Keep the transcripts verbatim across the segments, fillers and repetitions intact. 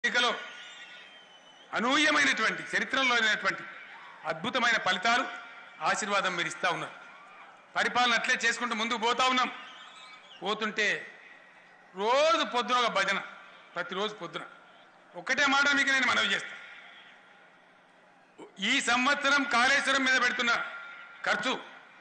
ఎన్నికలో అనూహ్యమైనటువంటి చరిత్రలో లేనటువంటి అద్భుతమైన ఫలితాలు ఆశీర్వాదం మీరు ఇస్తా ఉన్నారు. పరిపాలన అట్లే చేసుకుంటూ ముందుకు పోతా ఉన్నాం. పోతుంటే రోజు పొద్దున ఒక భజన, ప్రతిరోజు పొద్దున ఒకటే మాట మీకు నేను మనవి చేస్తా. ఈ సంవత్సరం కాళేశ్వరం మీద పెడుతున్న ఖర్చు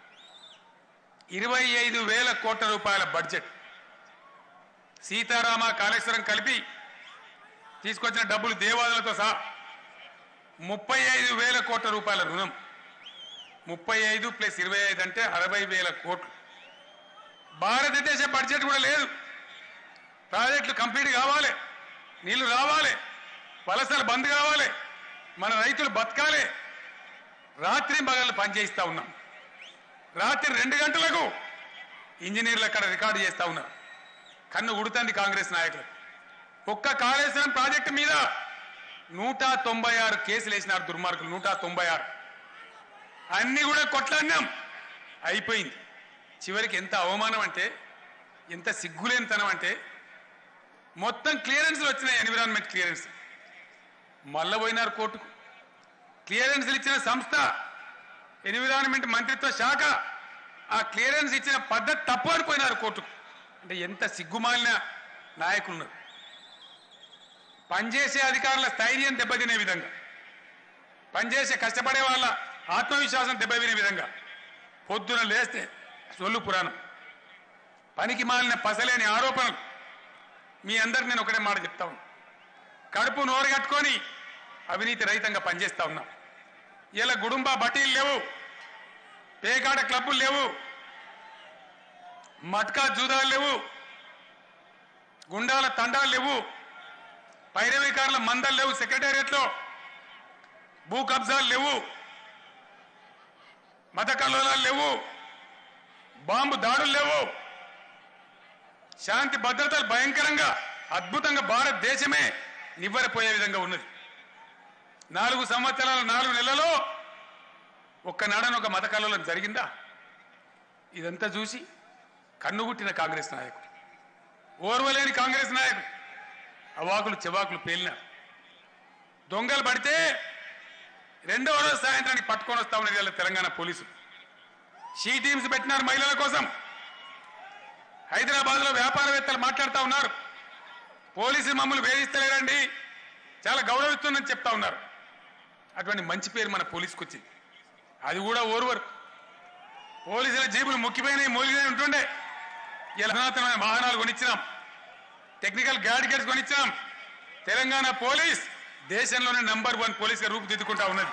ఇరవై ఐదు వేల కోట్ల రూపాయల బడ్జెట్. సీతారామ కాళేశ్వరం కలిపి తీసుకొచ్చిన డబ్బులు దేవాదులతో సహా ముప్పై ఐదు వేల కోట్ల రూపాయల రుణం. ముప్పై ఐదు ప్లస్ ఇరవై ఐదు అంటే అరవై వేల కోట్లు. భారతదేశ బడ్జెట్ కూడా లేదు. ప్రాజెక్టులు కంప్లీట్ కావాలి, నీళ్లు రావాలి, వలసలు బంద్ కావాలి, మన రైతులు బతకాలి. రాత్రి పగళ్ళు పనిచేయిస్తా ఉన్నాం. రాత్రి రెండు గంటలకు ఇంజనీర్లు అక్కడ రికార్డు చేస్తా ఉన్నారు. కన్ను ఉడుతుంది కాంగ్రెస్ నాయకులు. ఒక్క కాళేశ్వరం ప్రాజెక్టు మీద నూట తొంభై ఆరు కేసులు వేసినారు దుర్మార్గులు. నూట తొంభై ఆరు అన్ని కూడా కొట్లాడినాం, అయిపోయింది. చివరికి ఎంత అవమానం అంటే, ఎంత సిగ్గులేనితనం అంటే, మొత్తం క్లియరెన్స్లు వచ్చినాయి. ఎన్విరాన్మెంట్ క్లియరెన్స్ మళ్ళా పోయినారు కోర్టుకు. క్లియరెన్స్లు ఇచ్చిన సంస్థ ఎన్విరాన్మెంట్ మంత్రిత్వ శాఖ ఆ క్లియరెన్స్ ఇచ్చిన పద్ధతి తప్పు అని పోయినారు కోర్టుకు. అంటే ఎంత సిగ్గుమాలిన నాయకులు ఉన్నారు. పనిచేసే అధికారుల స్థైర్యం దెబ్బతినే విధంగా, పనిచేసే కష్టపడే వాళ్ళ ఆత్మవిశ్వాసం దెబ్బతినే విధంగా పొద్దున లేస్తే సొల్లు పురాణం, పనికి మాలిన పసలేని ఆరోపణలు. మీ అందరికి నేను ఒకటే మాట చెప్తా ఉన్నా, కడుపు నోరు కట్టుకొని అవినీతి రహితంగా పనిచేస్తా ఉన్నాం. ఇలా గుడుంబ బట్టీలు లేవు, పేకాట క్లబ్బులు లేవు, మట్కా జూదాలు లేవు, గుండాల తండాలు లేవు, పైరవీకారుల మందలు లేవు, సెక్రటేరియట్లో భూ కబ్జాలు లేవు, మత కల్లోలాలు లేవు, బాంబు దాడులు లేవు, శాంతి భద్రతలు భయంకరంగా అద్భుతంగా భారతదేశమే నివ్వెరపోయే విధంగా ఉన్నది. నాలుగు సంవత్సరాల నాలుగు నెలలలో ఒక్కనాడని ఒక మత కల్లోలం జరిగిందా? ఇదంతా చూసి కన్నుగుట్టిన కాంగ్రెస్ నాయకుడు, ఓర్వలేని కాంగ్రెస్ నాయకుడు అవాకులు చెవాకులు పేలినారు. దొంగలు పడితే రెండవ రోజు సాయంత్రానికి పట్టుకొని వస్తా ఉన్నది తెలంగాణ పోలీసులు. షీ టీమ్స్ పెట్టినారు మహిళల కోసం. హైదరాబాద్ లో వ్యాపారవేత్తలు మాట్లాడుతూ ఉన్నారు, పోలీసులు మమ్మల్ని వేధిస్తలేరండి, చాలా గౌరవిస్తుందని చెప్తా ఉన్నారు. అటువంటి మంచి పేరు మన పోలీసుకు వచ్చింది. అది కూడా ఓర్వరు. పోలీసుల జీబులు ముఖ్యమైనవి మూలిగా ఉంటుండే. ఇలా సనాతనమైన వాహనాలు కొనిచ్చినాం, టెక్నికల్ గ్యాడ్గెట్స్ కొనిచ్చినాం. తెలంగాణ పోలీస్ దేశంలోనే నంబర్ వన్ పోలీసుగా రూపుదిద్దుకుంటా ఉన్నది.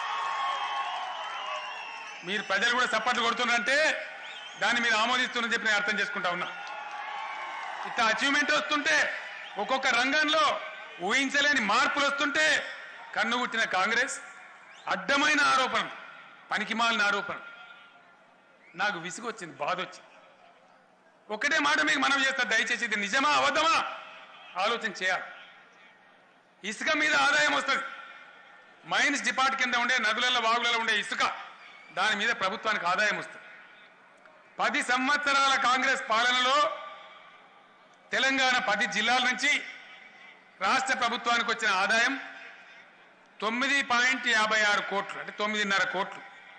మీరు ప్రజలు కూడా సపోర్ట్లు కొడుతున్నారంటే దాన్ని మీరు ఆమోదిస్తున్నారని చెప్పి నేను అర్థం చేసుకుంటా ఉన్నా. ఇంత అచీవ్మెంట్ వస్తుంటే, ఒక్కొక్క రంగంలో ఊహించలేని మార్పులు వస్తుంటే కన్నుగుట్టిన కాంగ్రెస్ అడ్డమైన ఆరోపణ, పనికిమాలిన ఆరోపణ. నాకు విసుగు వచ్చింది, బాధ వచ్చింది. ఒకటే మాట మీకు మనం చేస్తా, దయచేసి ఇది నిజమా అబద్ధమా ఆలోచన చేయాలి. ఇసుక మీద ఆదాయం వస్తుంది. మైన్స్ డిపార్ట్ కింద ఉండే నదులలో వాగులలో ఉండే ఇసుక, దాని మీద ప్రభుత్వానికి ఆదాయం వస్తుంది. పది సంవత్సరాల కాంగ్రెస్ పాలనలో తెలంగాణ పది జిల్లాల నుంచి రాష్ట్ర ప్రభుత్వానికి వచ్చిన ఆదాయం తొమ్మిది పాయింట్ యాభై ఆరు కోట్లు, అంటే తొమ్మిదిన్నర కోట్లు.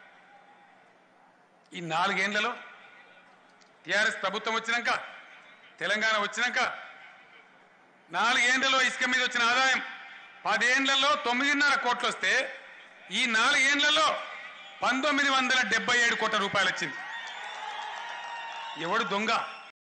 ఈ నాలుగేళ్లలో టీఆర్ఎస్ ప్రభుత్వం వచ్చినాక, తెలంగాణ వచ్చినాక నాలుగేళ్లలో ఇసుక మీద వచ్చిన ఆదాయం పదేళ్లలో తొమ్మిదిన్నర కోట్లు వస్తే, ఈ నాలుగేళ్లలో పంతొమ్మిది వందల డెబ్బై ఏడు కోట్ల రూపాయలు వచ్చింది. ఎవడు దొంగ?